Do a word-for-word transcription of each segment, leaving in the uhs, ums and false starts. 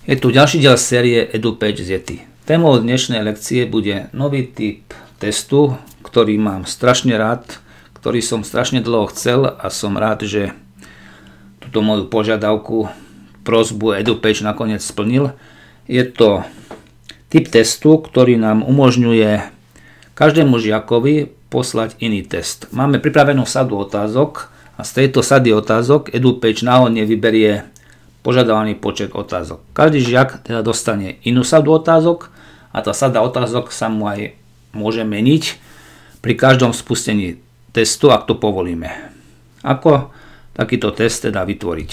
Je tu ďalší diel série EduPage z Yeti. Témou dnešnej lekcie bude nový typ testu, ktorý mám strašne rád, ktorý som strašne dlho chcel a som rád, že túto moju požiadavku, prosbu EduPage nakoniec splnil. Je to typ testu, ktorý nám umožňuje každému žiakovi poslať iný test. Máme pripravenú sadu otázok a z tejto sady otázok EduPage náhodne vyberie požadovaný počet otázok. Každý žiak teda dostane inú sadu otázok a tá sada otázok sa mu aj môže meniť pri každom spustení testu, ak to povolíme. Ako takýto test teda vytvoriť?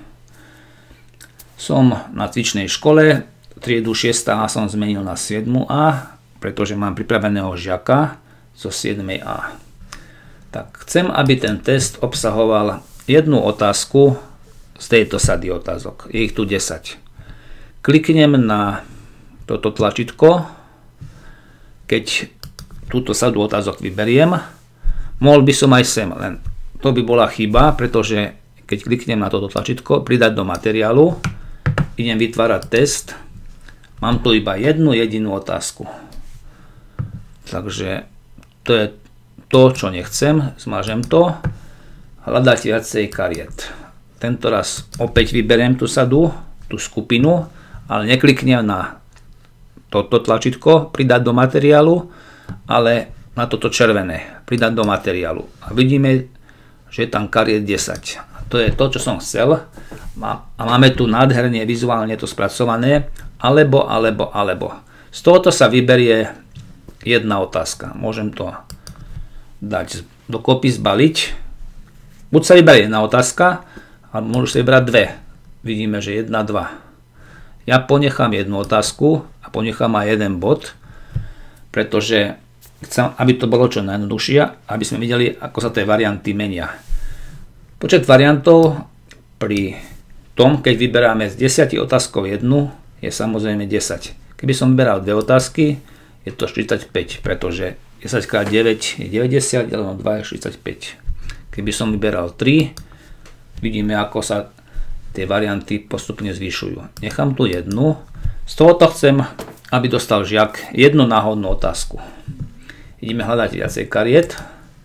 Som na cvičnej škole, triedu šiesta A som zmenil na siedmu A, pretože mám pripraveného žiaka zo siedmej A. Tak chcem, aby ten test obsahoval jednu otázku z tejto sady otázok. Je ich tu desať. Kliknem na toto tlačítko. Keď túto sadu otázok vyberiem, mohol by som aj sem, len to by bola chyba, pretože keď kliknem na toto tlačítko, pridať do materiálu, idem vytvárať test, mám tu iba jednu jedinú otázku. Takže to je to, čo nechcem, zmažem to, hľadať viacej kariet. Tento raz opäť vyberiem tú sadu, tú skupinu, ale nekliknem na toto tlačítko, pridať do materiálu, ale na toto červené, pridať do materiálu. A vidíme, že je tam kariet desať. A to je to, čo som chcel. A máme tu nádherne vizuálne to spracované, alebo, alebo, alebo. Z tohoto sa vyberie jedna otázka. Môžem to dať dokopy, zbaliť. Buď sa vyberie jedna otázka, a môžu sa vybrať dve. Vidíme, že jedna, dva. Ja ponechám jednu otázku a ponechám aj jeden bod, pretože chcem, aby to bolo čo najjednoduchšie, aby sme videli, ako sa tie varianty menia. Počet variantov pri tom, keď vyberáme z desať otázkov jednu, je samozrejme desať. Keby som vyberal dve otázky, je to štyridsaťpäť, pretože desať krát deväť je deväťdesiat, deleno dva je štyridsaťpäť. Keby som vyberal tri, vidíme, ako sa tie varianty postupne zvyšujú. Nechám tu jednu. Z tohoto chcem, aby dostal žiak jednu náhodnú otázku. Ideme hľadať viacej kariet.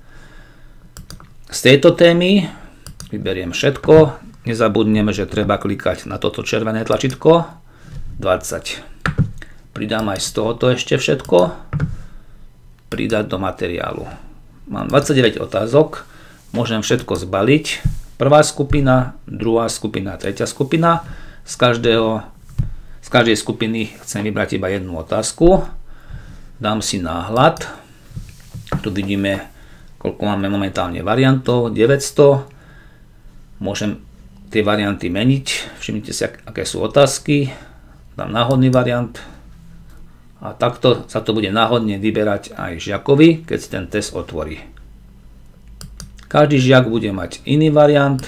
Z tejto témy vyberiem všetko. Nezabudneme, že treba klikať na toto červené tlačítko. dvadsať. Pridám aj z tohoto ešte všetko. Pridať do materiálu. Mám dvadsaťdeväť otázok. Môžem všetko zbaliť. Prvá skupina, druhá skupina, tretia skupina. Z, každého, z každej skupiny chcem vybrať iba jednu otázku. Dám si náhľad. Tu vidíme, koľko máme momentálne variantov. deväťsto. Môžem tie varianty meniť. Všimnite si, aké sú otázky. Dám náhodný variant. A takto sa to bude náhodne vyberať aj žiakovi, keď si ten test otvorí. Každý žiak bude mať iný variant.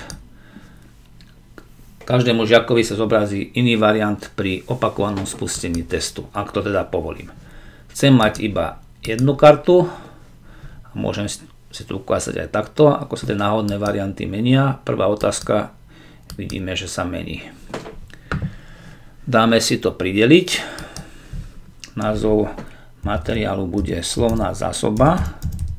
Každému žiakovi sa zobrazí iný variant pri opakovanom spustení testu, ak to teda povolím. Chcem mať iba jednu kartu. Môžem si tu ukázať aj takto, ako sa tie náhodné varianty menia. Prvá otázka, vidíme, že sa mení. Dáme si to prideliť. Názov materiálu bude slovná zásoba.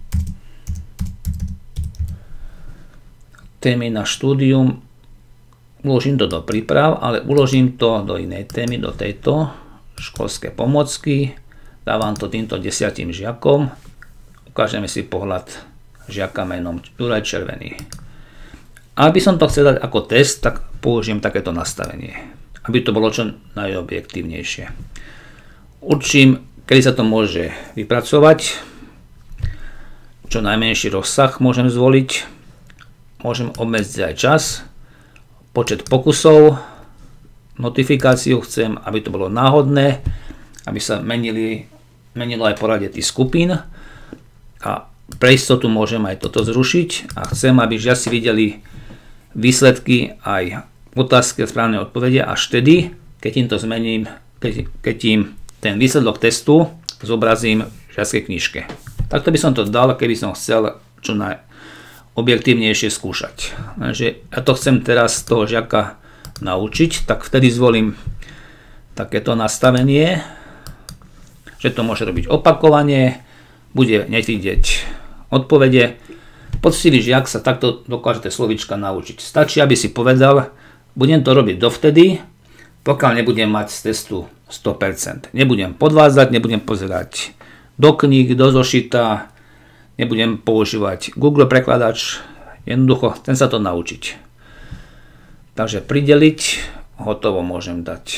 Témy na štúdium, uložím to do príprav, ale uložím to do inej témy, do tejto školské pomocky. Dávam to týmto desiatim žiakom. Ukážeme si pohľad žiaka menom Juraj Červený. Aby som to chcel dať ako test, tak použijem takéto nastavenie, aby to bolo čo najobjektívnejšie. Určím, kedy sa to môže vypracovať. Čo najmenší rozsah môžem zvoliť. Môžem obmedziť aj čas, počet pokusov, notifikáciu chcem, aby to bolo náhodné, aby sa menili, menilo aj poradie tých skupín a pre istotu môžem aj toto zrušiť a chcem, aby žiaci videli výsledky aj otázky a správne odpovede až vtedy, keď im to zmením, keď, keď im ten výsledok testu zobrazím v žiackej knižke. Takto by som to dal, keby som chcel čo naj objektívnejšie skúšať. Takže ja to chcem teraz toho žiaka naučiť, tak vtedy zvolím takéto nastavenie, že to môže robiť opakovane, bude nevidieť odpovede. Poctivý žiak sa takto dokáže tie slovíčka naučiť. Stačí, aby si povedal, budem to robiť dovtedy, pokiaľ nebudem mať z testu sto percent. Nebudem podvádzať, nebudem pozerať do kníh, do zošita, nebudem používať Google prekladač, jednoducho chcem sa to naučiť. Takže prideliť, hotovo môžem dať.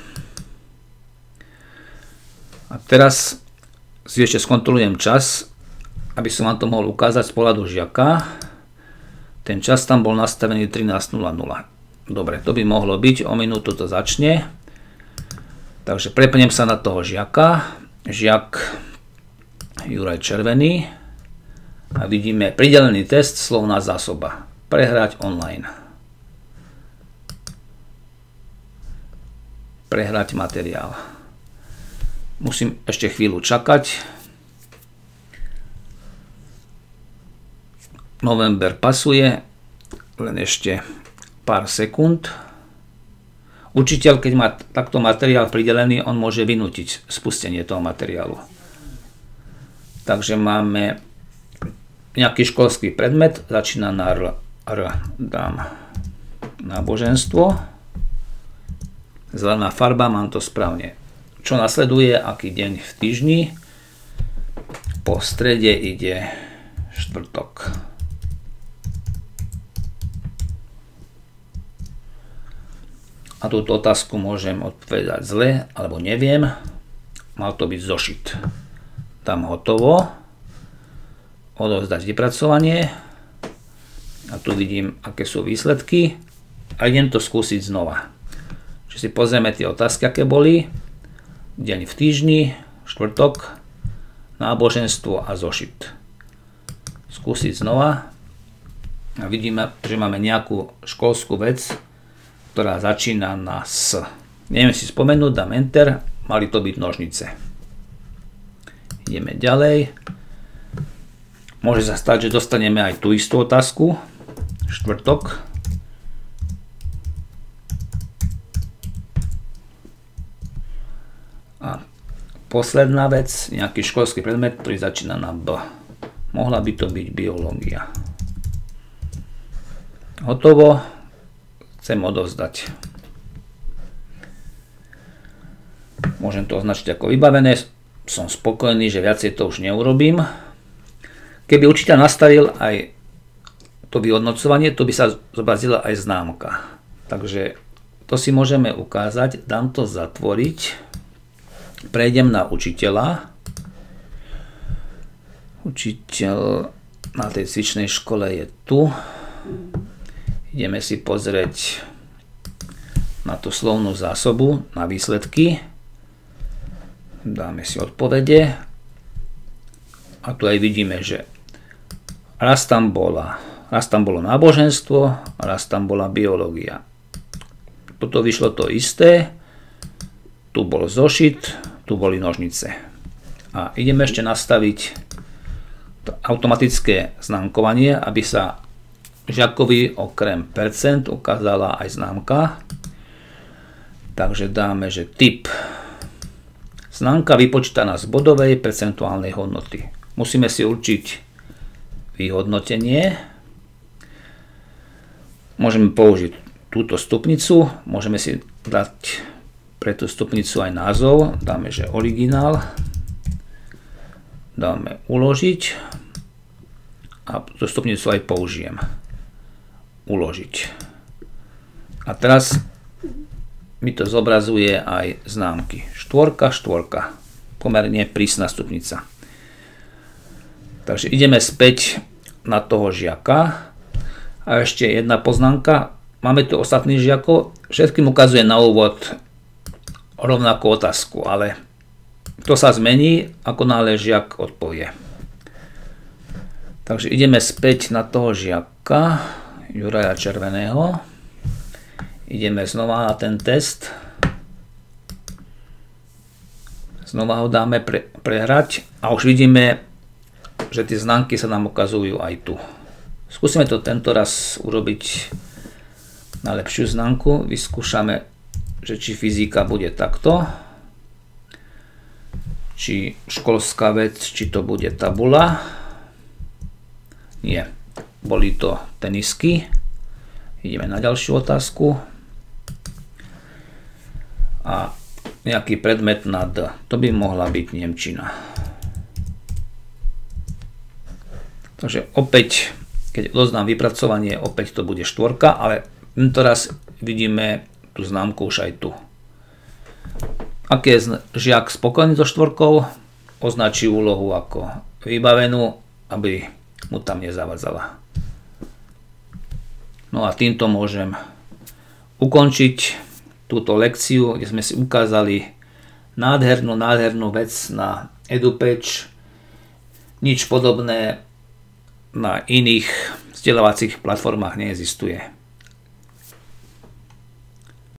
A teraz si ešte skontrolujem čas, aby som vám to mohol ukázať z pohľadu žiaka. Ten čas tam bol nastavený trinásť nula nula. Dobre, to by mohlo byť, o minútu to začne. Takže prepnem sa na toho žiaka. Žiak Juraj Červený. A vidíme pridelený test, slovná zásoba. Prehrať online. Prehrať materiál. Musím ešte chvíľu čakať. November pasuje, len ešte pár sekúnd. Učiteľ, keď má takto materiál pridelený, on môže vynútiť spustenie toho materiálu. Takže máme nejaký školský predmet, začína na R, R dám náboženstvo. Zelená farba, mám to správne. Čo nasleduje, aký deň v týždni? Po strede ide štvrtok. A túto otázku môžem odpovedať zle, alebo neviem. Mal to byť zošit. Dám hotovo. Odovzdať vypracovanie. A tu vidím, aké sú výsledky. A idem to skúsiť znova. Čiže si pozrieme tie otázky, aké boli. Deň v týždni, štvrtok, náboženstvo a zošit. Skúsiť znova. A vidíme, že máme nejakú školskú vec, ktorá začína na S. Neviem si spomenúť, dám Enter, mali to byť nožnice. Ideme ďalej. Môže sa stať, že dostaneme aj tú istú otázku. Štvrtok. A posledná vec, nejaký školský predmet, ktorý začína na B. Mohla by to byť biológia. Hotovo. Chcem odovzdať. Môžem to označiť ako vybavené. Som spokojný, že viacej to už neurobím. Keby učiteľ nastavil aj to vyhodnocovanie, to by sa zobrazila aj známka. Takže to si môžeme ukázať. Dám to zatvoriť. Prejdem na učiteľa. Učiteľ na tej cvičnej škole je tu. Ideme si pozrieť na tú slovnú zásobu, na výsledky. Dáme si odpovede. A tu aj vidíme, že raz tam, bola, raz tam bolo náboženstvo, raz tam bola biológia. Toto vyšlo to isté. Tu bol zošit, tu boli nožnice. A ideme ešte nastaviť to automatické známkovanie, aby sa žiakovi okrem percent ukázala aj známka. Takže dáme, že typ známka vypočítaná z bodovej percentuálnej hodnoty. Musíme si určiť vyhodnotenie. Môžeme použiť túto stupnicu. Môžeme si dať pre tú stupnicu aj názov. Dáme, že originál. Dáme uložiť. A tú stupnicu aj použijem. Uložiť. A teraz mi to zobrazuje aj známky. Štvorka, štvorka. Pomerne prísna stupnica. Takže ideme späť na toho žiaka. A ešte jedna poznámka. Máme tu ostatných žiakov. Všetkým ukazuje na úvod rovnakú otázku, ale to sa zmení, ako náhle žiak odpovie. Takže ideme späť na toho žiaka. Juraja Červeného. Ideme znova na ten test. Znova ho dáme pre, prehrať a už vidíme, že tie známky sa nám ukazujú aj tu. Skúsime to tento raz urobiť na lepšiu známku. Vyskúšame, že či fyzika bude takto, či školská vec, či to bude tabula. Nie, boli to tenisky. Ideme na ďalšiu otázku. A nejaký predmet na D. To by mohla byť nemčina. Takže opäť, keď odoznám vypracovanie, opäť to bude štvorka, ale teraz vidíme tú známku už aj tu. Ak je žiak spokojný so štvorkou, označí úlohu ako vybavenú, aby mu tam nezavadzala. No a týmto môžem ukončiť túto lekciu, kde sme si ukázali nádhernú, nádhernú vec na EduPage. Nič podobné na iných vzdelávacích platformách neexistuje.